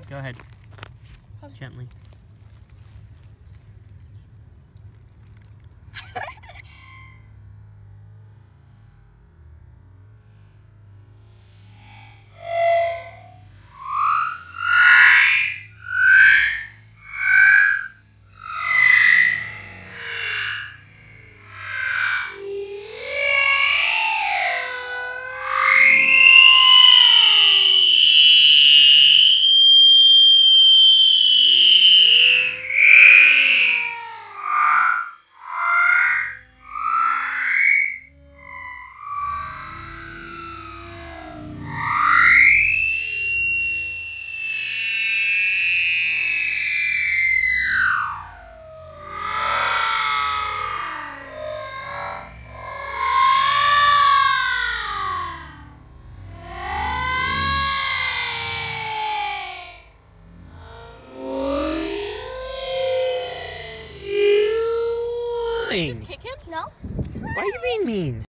Go ahead. Gently. Just kick him? No. Why are you being mean?